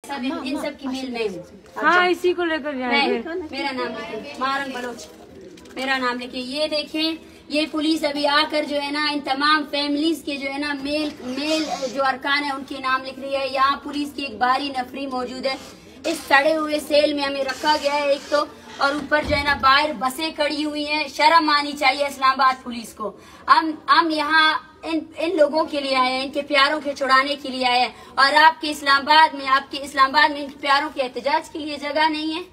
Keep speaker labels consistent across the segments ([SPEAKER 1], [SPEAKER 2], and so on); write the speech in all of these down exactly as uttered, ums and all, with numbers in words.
[SPEAKER 1] सब इन, इन सब की मेल में हूँ।
[SPEAKER 2] हाँ, इसी को लेकर जाएंगे।
[SPEAKER 1] मेरा नाम लिखे, मारंग बलोच, मेरा नाम लिखे। ये देखें, ये पुलिस अभी आकर जो है ना इन तमाम फैमिलीज के जो है ना मेल मेल जो अरकान है उनके नाम लिख रही है। यहाँ पुलिस की एक भारी नफरी मौजूद है। इस सड़े हुए सेल में हमें रखा गया है एक तो, और ऊपर जो है ना बाहर बसें खड़ी हुई हैं। शर्म आनी चाहिए इस्लामाबाद पुलिस को। हम हम यहाँ इन इन लोगों के लिए आए हैं, इनके प्यारों के छुड़ाने के लिए आए हैं, और आपके इस्लामाबाद में आपके इस्लामाबाद में इनके प्यारों के एहतजाज के लिए जगह नहीं है।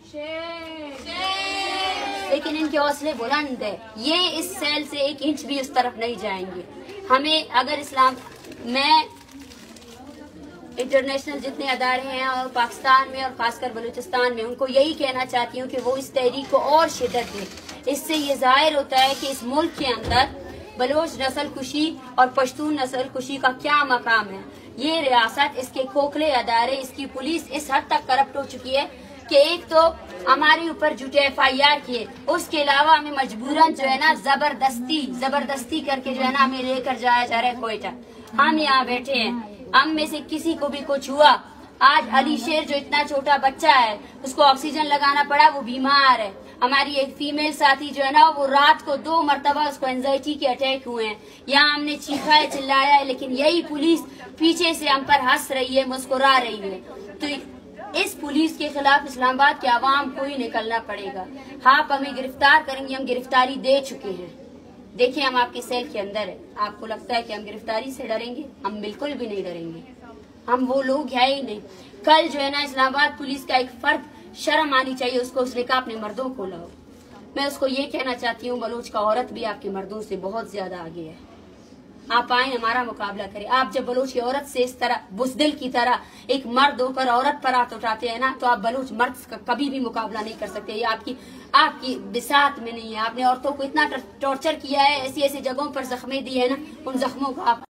[SPEAKER 1] लेकिन इनके हौसले बुलंद है, ये इस सेल से एक इंच भी उस तरफ नहीं जाएंगे। हमें अगर इस्लाम मैं इंटरनेशनल जितने अदारे हैं और पाकिस्तान में और खासकर बलूचिस्तान में उनको यही कहना चाहती हूँ कि वो इस तहरीक को और शिद्दत दें। इससे ये जाहिर होता है कि इस मुल्क के अंदर बलोच नस्ल कुशी और पश्तून नस्ल कुशी का क्या मकाम है। ये रियासत, इसके खोखले अदारे, इसकी पुलिस इस हद तक करप्ट हो चुकी है कि एक तो हमारे ऊपर झूठे एफ आई आर किए, उसके अलावा हमें मजबूरन जो है ना जबरदस्ती जबरदस्ती करके जो है ना हमें लेकर जाया जा रहा है कोयटा। हम यहाँ बैठे हैं, हम में से किसी को भी कुछ हुआ, आज अली शेर जो इतना छोटा बच्चा है उसको ऑक्सीजन लगाना पड़ा, वो बीमार है। हमारी एक फीमेल साथी जो है ना वो रात को दो मरतबा उसको एंजाइटी के अटैक हुए हैं। यहाँ हमने चीखा है, चिल्लाया है, लेकिन यही पुलिस पीछे से हम पर हंस रही है, मुस्कुरा रही है। तो इस पुलिस के खिलाफ इस्लामाबाद के आवाम को ही निकलना पड़ेगा। आप हमें गिरफ्तार करेंगे, हम गिरफ्तारी दे चुके हैं। देखिए, हम आपके सेल के अंदर है। आपको लगता है कि हम गिरफ्तारी से डरेंगे? हम बिल्कुल भी नहीं डरेंगे। हम वो लोग है ही नहीं। कल जो है ना इस्लामाबाद पुलिस का एक फर्द, शर्म आनी चाहिए उसको, उसने कहा अपने मर्दों को लाओ। मैं उसको ये कहना चाहती हूँ, बलोच का औरत भी आपके मर्दों से बहुत ज्यादा आगे है। आप आए, हमारा मुकाबला करें। आप जब बलोच की औरत से इस तरह बुज़दिल की तरह एक मर्द होकर औरत पर हाथ उठाते हैं ना, तो आप बलोच मर्द का कभी भी मुकाबला नहीं कर सकते। ये आपकी आपकी बिसात में नहीं है। आपने औरतों को इतना टॉर्चर किया है, ऐसी ऐसी जगहों पर जख्में दी है ना, उन जख्मों को आप